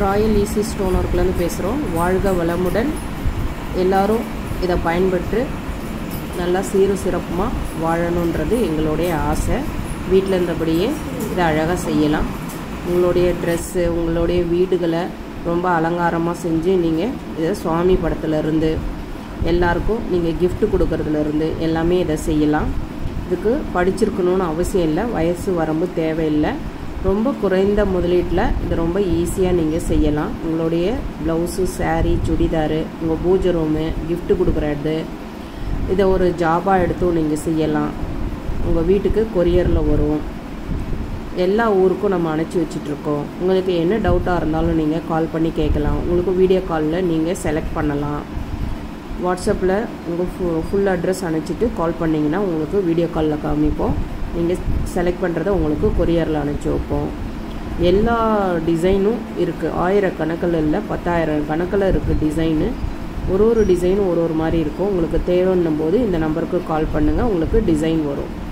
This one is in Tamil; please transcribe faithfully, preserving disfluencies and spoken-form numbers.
ராயல் ஈஸி ஸ்டோன் ஒர்க்லேருந்து பேசுகிறோம். வாழ்க வளமுடன். எல்லோரும் இதை பயன்பெற்று நல்லா சீரும் சிறப்புமாக வாழணுன்றது எங்களுடைய ஆசை. வீட்டில் இருந்தபடியே இதை அழகாக செய்யலாம். உங்களுடைய ட்ரெஸ்ஸு, உங்களுடைய வீடுகளை ரொம்ப அலங்காரமாக செஞ்சு நீங்கள் இதை சுவாமி படத்துலேருந்து எல்லாருக்கும் நீங்கள் கிஃப்ட் கொடுக்கறதுலேருந்து எல்லாமே இதை செய்யலாம். இதுக்கு படிச்சிருக்கணும்னு அவசியம் இல்லை, வயசு வரம்பு தேவையில்லை. ரொம்ப குறைந்த முதலீட்டில் இது ரொம்ப ஈஸியாக நீங்கள் செய்யலாம். உங்களுடைய ப்ளவுஸு, சாரீ, சுடிதாரு, உங்கள் பூஜை ரூமு, கிஃப்ட் கொடுக்குறது, இதை ஒரு ஜாபாக எடுத்தும் நீங்கள் செய்யலாம். உங்கள் வீட்டுக்கு கொரியரில் வரும். எல்லா ஊருக்கும் நம்ம அனுப்பிச்சி வச்சிட்ருக்கோம். உங்களுக்கு என்ன டவுட்டாக இருந்தாலும் நீங்கள் கால் பண்ணி கேட்கலாம். உங்களுக்கு வீடியோ காலில் நீங்கள் செலக்ட் பண்ணலாம். வாட்ஸ்அப்பில் உங்கள் ஃபு ஃபுல் அட்ரஸ் அனுப்பிச்சிட்டு கால் பண்ணிங்கன்னா உங்களுக்கு வீடியோ காலில் காமிப்போம். நீங்கள் செலக்ட் பண்ணுறத உங்களுக்கு கொரியரில் அனுப்பிச்சி வைப்போம். எல்லா டிசைனும் இருக்குது. ஆயிரக்கணக்கில் இல்லை, பத்தாயிரம் கணக்கில் இருக்குது டிசைனு. ஒரு ஒரு டிசைனும் ஒரு ஒரு மாதிரி இருக்கும். உங்களுக்கு தேவைன்னும் போது இந்த நம்பருக்கு கால் பண்ணுங்கள், உங்களுக்கு டிசைன் வரும்.